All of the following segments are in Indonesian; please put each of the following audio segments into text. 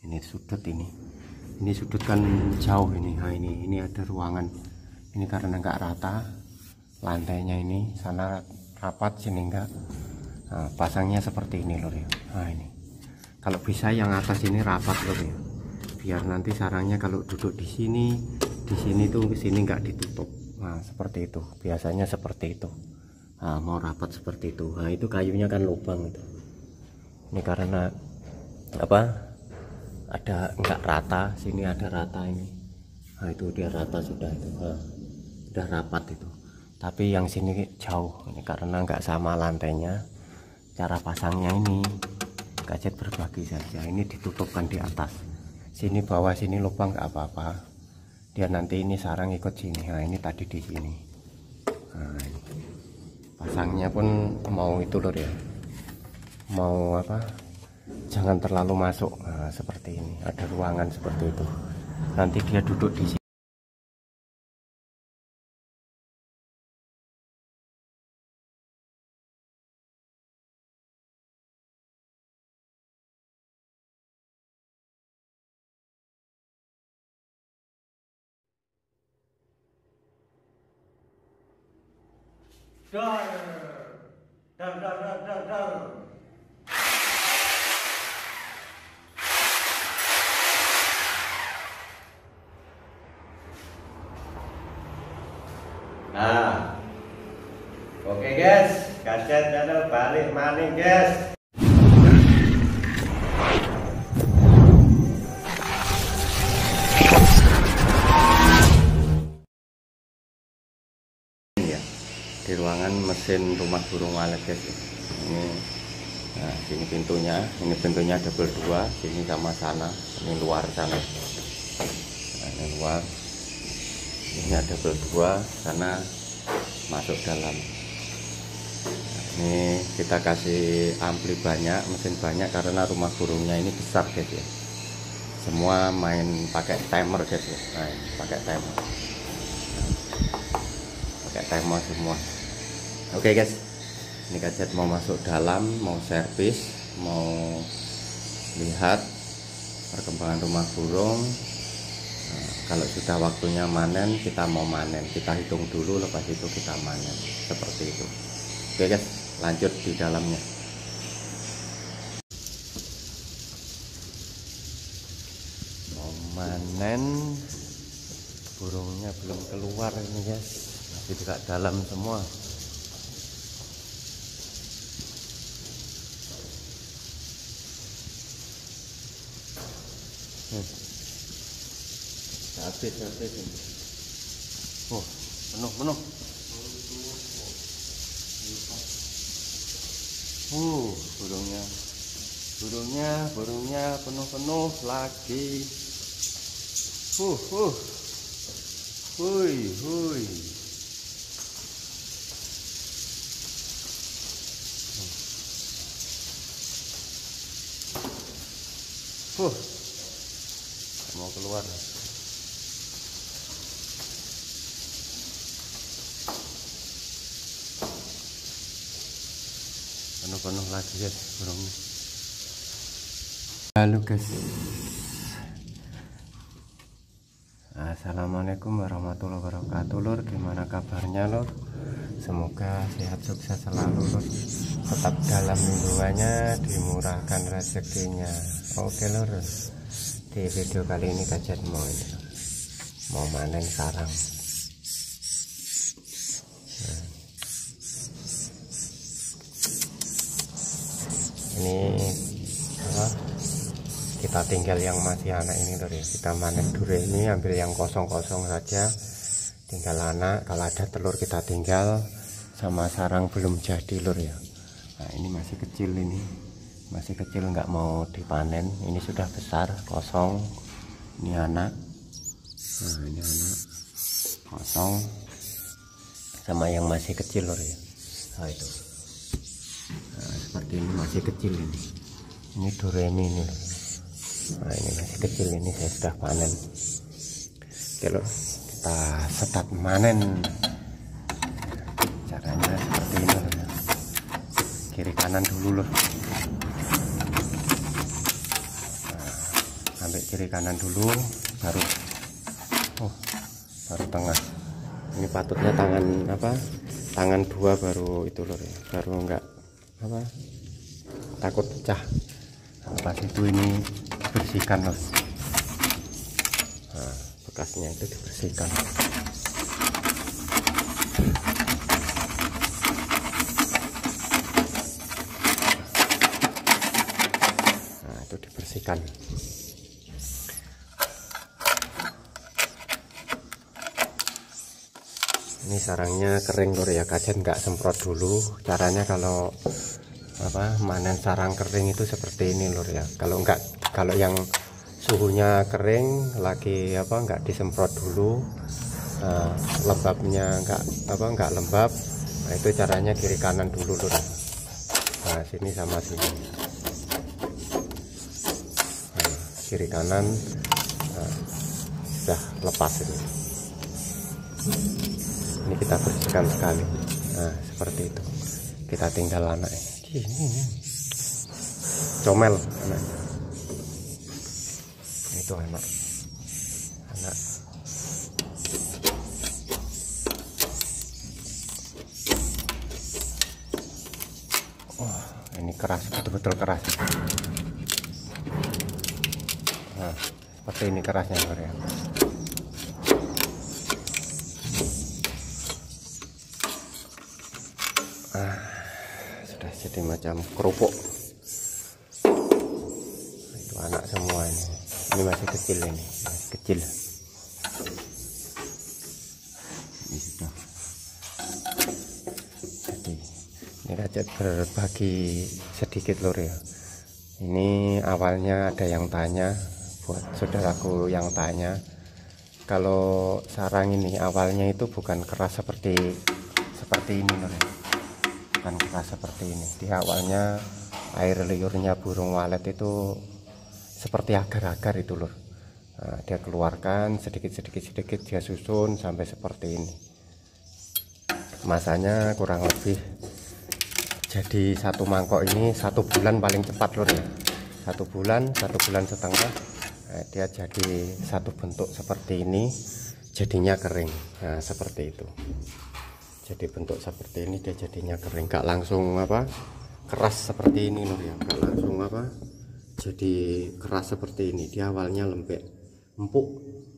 Ini sudut ini sudut kan jauh ini. Nah, ini ada ruangan ini karena nggak rata lantainya, ini sana rapat sini enggak. Nah, pasangnya seperti ini lor ya. Nah, ini kalau bisa yang atas ini rapat lor ya, biar nanti sarangnya kalau duduk di sini tuh ke sini nggak ditutup. Nah, seperti itu biasanya, seperti itu. Nah, mau rapat seperti itu. Nah, itu kayunya kan lubang itu. Ini karena apa, ada nggak rata, sini ada rata ini. Nah, itu dia rata sudah itu. Nah, udah rapat itu, tapi yang sini jauh ini karena nggak sama lantainya. Cara pasangnya ini gadget berbagi saja, ini ditutupkan di atas sini, bawah sini lubang nggak apa-apa, dia nanti ini sarang ikut sini. Nah, ini tadi di sini. Nah, ini pasangnya pun mau itu lor ya, mau apa, jangan terlalu masuk. Nah, seperti ini ada ruangan seperti itu, nanti dia duduk di sini. Dar, dar, dar, dar, dar, dar. Nah, oke guys, kaset channel balik maning guys. Di ruangan mesin rumah burung walet guys. Ini, nah sini pintunya, ini pintunya double 2, sini sama sana, ini luar sana. Nah, ini luar, ini ada double 2, sana masuk dalam. Nah, ini kita kasih ampli banyak, mesin banyak karena rumah burungnya ini besar guys ya. Semua main pakai timer guys ya. Nah, pakai timer. Pakai timer semua. Oke guys, ini gadget mau masuk dalam, mau servis, mau lihat perkembangan rumah burung. Nah, kalau sudah waktunya manen, kita mau manen, kita hitung dulu, lepas itu kita manen, seperti itu. Oke guys, lanjut di dalamnya. Mau manen, burungnya belum keluar ini guys, masih dekat dalam semua. Habis ini. Oh, penuh. Burungnya penuh lagi. Hui. Mau keluar. Penuh lagi guys burungnya. Halo guys, assalamualaikum warahmatullahi wabarakatuh lor. Gimana kabarnya lor? Semoga sehat sukses selalu lor, tetap dalam lindungannya, dimurahkan rezekinya. Oke lor, di video kali ini gadget mau manen sarang. Ini apa, kita tinggal yang masih anak ini lor ya, kita manen dulu ini, ambil yang kosong-kosong saja, tinggal anak. Kalau ada telur kita tinggal, sama sarang belum jadi lor ya. Nah, ini masih kecil, nggak mau dipanen. Ini sudah besar kosong, ini anak. Nah, ini anak kosong sama yang masih kecil lor ya. Nah, itu. Nah, seperti ini masih kecil ini doremi ini. Nah, ini masih kecil, ini saya sudah panen. Oke lor, kita start manen. Caranya seperti ini lor ya. Kiri kanan dulu lor. Nah, sampai kiri kanan dulu, baru baru tengah. Ini patutnya tangan dua baru itu lur ya, baru enggak takut pecah. Pas itu ini bersihkan lur. Nah, bekasnya itu dibersihkan. Nah, itu dibersihkan. Ini sarangnya kering lur ya, kajen nggak semprot dulu. Caranya kalau manen sarang kering itu seperti ini lur ya. Kalau yang suhunya kering lagi nggak disemprot dulu, lembabnya nggak lembab. Nah, itu caranya kiri kanan dulu lur. Nah, sini sama sini. Nah, kiri kanan sudah lepas ini. Ini kita bersihkan sekali. Nah, seperti itu. Kita tinggal anaknya. Ini comel anaknya. Itu anak. Wah, ini keras, betul-betul keras. Nah, seperti ini kerasnya lur ya. Sudah jadi macam kerupuk. Itu anak semua ini masih kecil, ini masih kecil. Ini sudah jadi ini kajet berbagi sedikit lur ya. Ini awalnya ada yang tanya, buat saudaraku yang tanya, kalau sarang ini awalnya itu bukan keras seperti ini lur ya. Bukan keras seperti ini. Di awalnya air liurnya burung walet itu seperti agar-agar itu lur. Nah, dia keluarkan sedikit dia susun sampai seperti ini. Masanya kurang lebih jadi satu mangkok ini 1 bulan paling cepat lur ya. 1 bulan setengah. Nah, dia jadi satu bentuk seperti ini, jadinya kering. Nah, seperti itu. Jadi bentuk seperti ini dia jadinya kering, nggak langsung keras seperti ini loh ya, nggak langsung jadi keras seperti ini. Dia awalnya lembek, empuk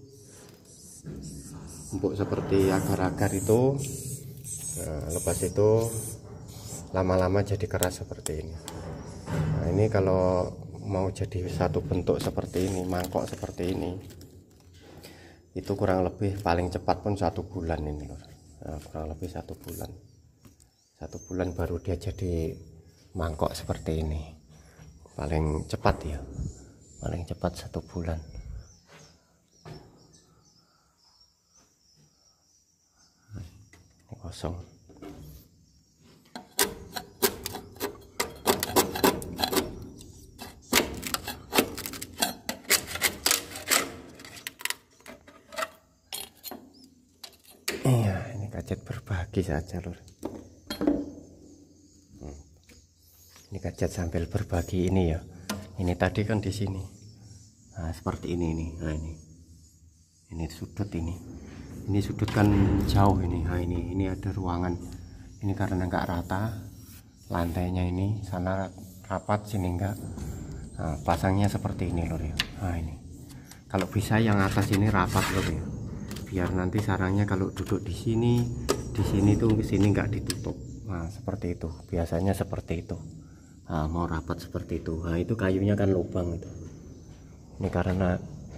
seperti agar-agar itu. Nah, lepas itu lama-lama jadi keras seperti ini. Nah, ini kalau mau jadi satu bentuk seperti ini, mangkok seperti ini, itu kurang lebih paling cepat pun 1 bulan ini loh. Nah, kurang lebih 1 bulan. 1 bulan baru dia jadi mangkok seperti ini. Paling cepat ya, paling cepat 1 bulan. Ini kosong. Iya, ini kajet berbagi saja lur. Ini kajet sambil berbagi ini ya. Ini tadi kan di sini. Nah, seperti ini nih. Nah, ini sudut ini. Ini sudut kan jauh ini. Nah, ini ada ruangan. Ini karena nggak rata lantainya, ini sana rapat sini enggak. Nah, pasangnya seperti ini lur ya. Nah, ini. Kalau bisa yang atas ini rapat lur ya. Biar nanti sarangnya kalau duduk di sini tuh ke sini nggak ditutup. Nah, seperti itu. Biasanya seperti itu. Nah, mau rapat seperti itu. Nah, itu kayunya kan lubang itu. Ini karena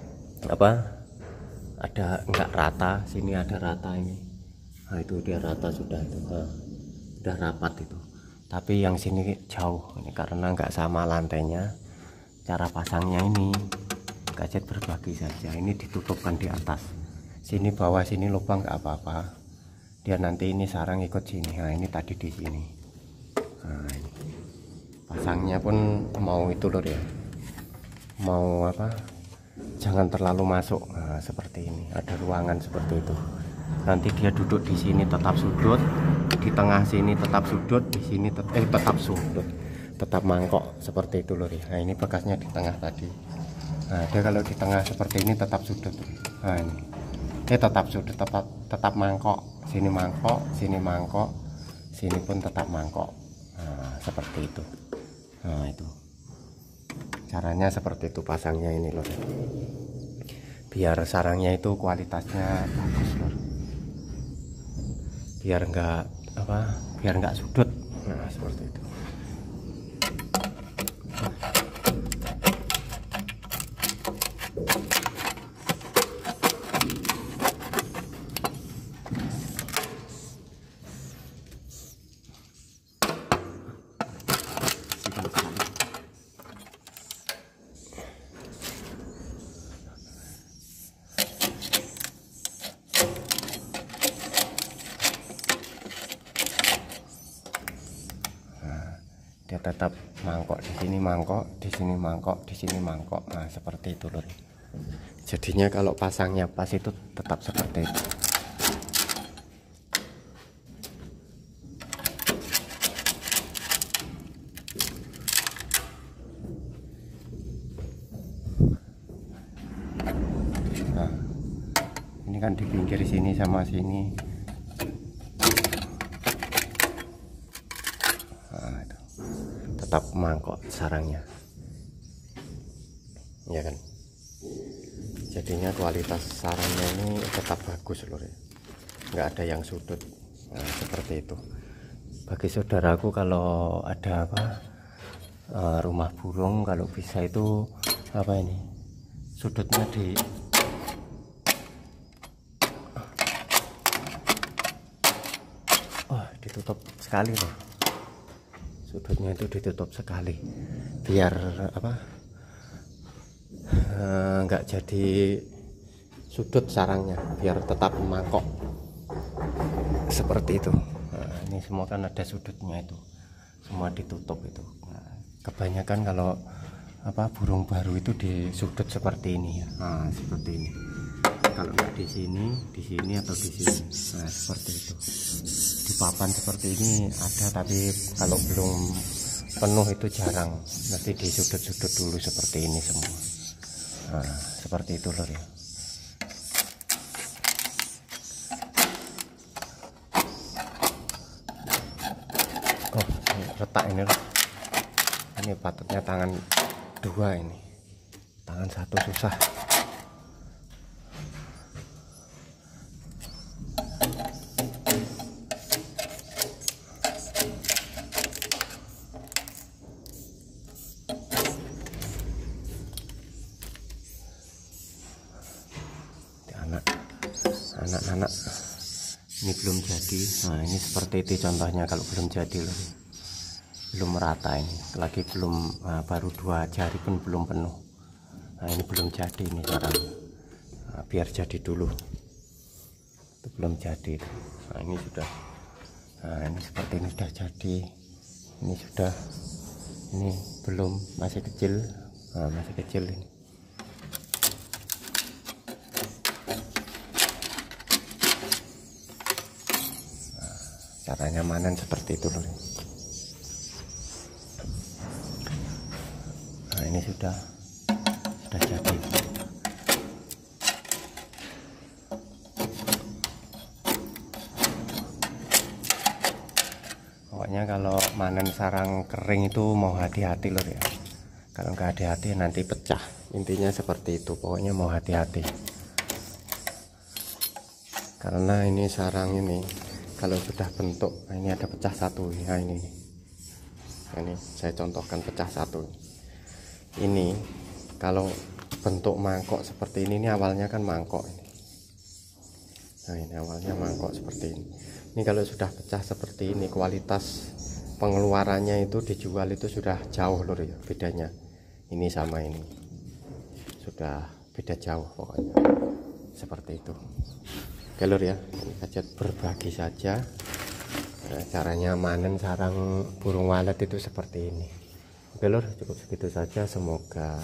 ada nggak rata, sini ada rata ini. Nah, itu dia rata sudah itu. Nah, udah rapat itu. Tapi yang sini jauh. Ini karena nggak sama lantainya. Cara pasangnya ini kajet berbagi saja. Ini ditutupkan di atas. Sini bawah sini lubang nggak apa-apa. Dia nanti ini sarang ikut sini. Nah, ini tadi di sini. Nah, ini. Pasangnya pun mau itu lur ya, mau jangan terlalu masuk. Nah, seperti ini ada ruangan seperti itu. Nanti dia duduk di sini tetap sudut, di tengah sini tetap sudut, di sini tetap sudut, tetap mangkok seperti itu lur ya. Nah, ini bekasnya di tengah tadi. Nah, dia kalau di tengah seperti ini tetap sudut. Nah, ini tetap sudut, tetap mangkok. Sini mangkok, sini mangkok, sini pun tetap mangkok. Nah, seperti itu. Nah, itu caranya seperti itu pasangnya ini loh, biar sarangnya itu kualitasnya bagus loh, biar enggak sudut. Nah, seperti itu. Dia tetap mangkok di sini, mangkok di sini, mangkok di sini, mangkok. Nah, seperti itu loh. Jadinya kalau pasangnya pas itu tetap seperti itu. Nah, ini kan di pinggir sini sama sini. Tetap mangkok sarangnya, ya kan. Jadinya kualitas sarangnya ini tetap bagus loh, nggak ada yang sudut. Nah, seperti itu. Bagi saudaraku kalau ada rumah burung, kalau bisa itu ini sudutnya ditutup sekali loh. Sudutnya itu ditutup sekali biar nggak jadi sudut sarangnya, biar tetap mangkok seperti itu. Nah, ini semua kan ada sudutnya itu, semua ditutup itu. Nah, kebanyakan kalau burung baru itu di sudut seperti ini ya. Nah, seperti ini. Kalau nggak di sini atau di sini. Nah, seperti itu. Di papan seperti ini ada, tapi kalau belum penuh itu jarang. Nanti di sudut-sudut dulu seperti ini semua. Nah, seperti itu loh ya. Oh, ini retak ini loh. Ini patutnya tangan 2 ini. Tangan 1 susah. Anak-anak ini belum jadi. Nah, ini seperti itu contohnya kalau belum jadi loh, belum merata ini, lagi belum baru 2 jari pun belum penuh. Nah, ini belum jadi ini sekarang. Nah, biar jadi dulu, itu belum jadi. Nah, ini sudah. Nah, ini seperti ini sudah jadi, ini sudah, ini belum, masih kecil. Nah, masih kecil ini. Caranya manen seperti itu loh. Nah, ini sudah jadi. Pokoknya kalau manen sarang kering itu mau hati-hati loh ya. Kalau nggak hati-hati nanti pecah. Intinya seperti itu. Pokoknya mau hati-hati. Karena ini sarang ini, kalau sudah bentuk, nah ini ada pecah 1. Nah, ini saya contohkan pecah 1. Ini kalau bentuk mangkok seperti ini awalnya kan mangkok ini. Nah, ini awalnya mangkok seperti ini. Ini kalau sudah pecah seperti ini, kualitas pengeluarannya itu dijual itu sudah jauh lur ya, bedanya ini sama ini sudah beda jauh pokoknya. Seperti itu. Oke lur ya, ini saja berbagi saja. Nah, caranya manen sarang burung walet itu seperti ini. Oke lur, cukup segitu saja. Semoga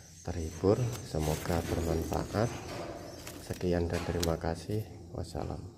terhibur, semoga bermanfaat. Sekian dan terima kasih. Wassalam.